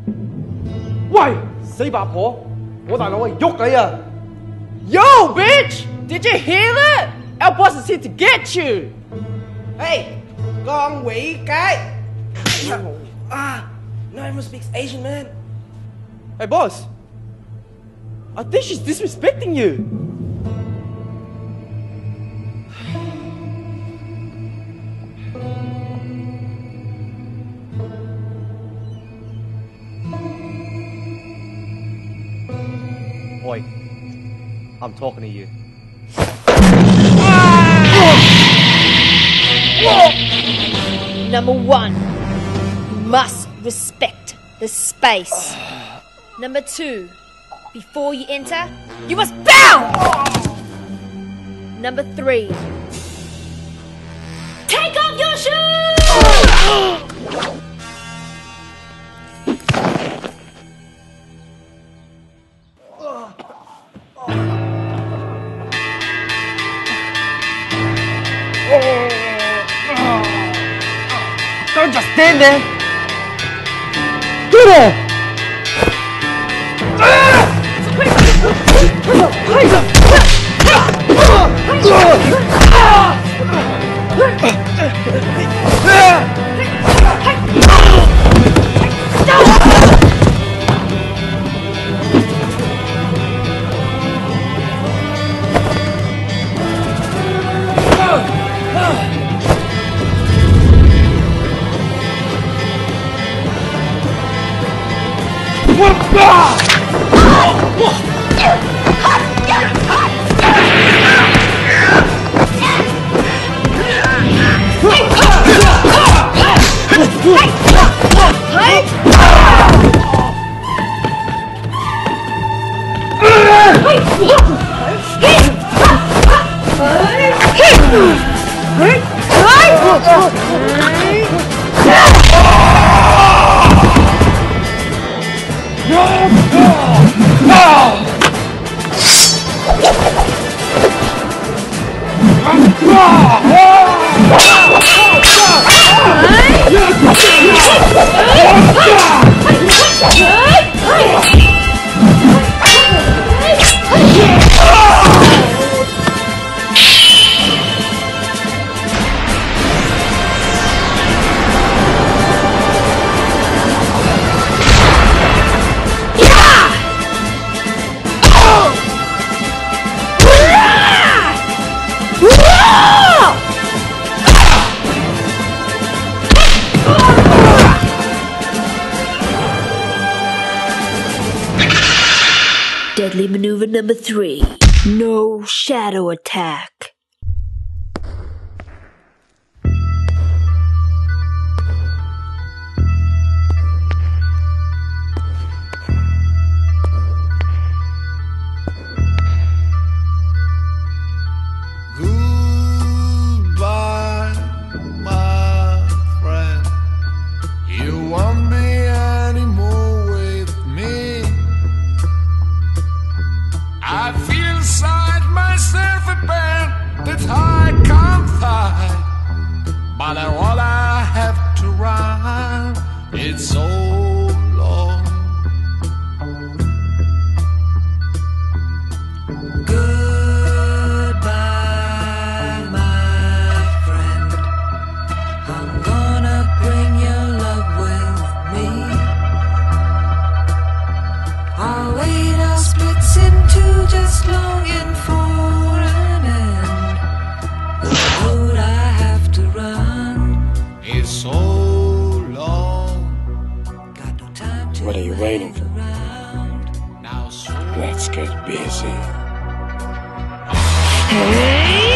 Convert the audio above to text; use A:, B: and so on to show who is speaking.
A: 喂，死八婆，我大佬係喐你啊
B: Yo, bitch! Did you hear that? Our boss is here to get you!
C: Hey, con quỷ cái! No one speaks Asian, man.
B: Hey, boss. I think she's disrespecting you.
A: Oi, I'm talking to you.
D: Number 1, you must respect the space. Number 2, before you enter, you must bow! Number 3, take off your shoes!
A: Don't just stand there! Get her!
D: Deadly maneuver number 3, no shadow attack.
E: Goodbye, my friend. You won't be anymore with me. I feel inside myself a pain that I can't fight, but all I have to run, it's so long.
F: Goodbye, my friend. I'm gonna bring your love with me. Our way now splits into just longing for an end. The road I have to run,
E: It's so long.
F: got no time to
G: What are you waiting for?
F: around.
E: Now so
G: Let's get busy.
D: Hey!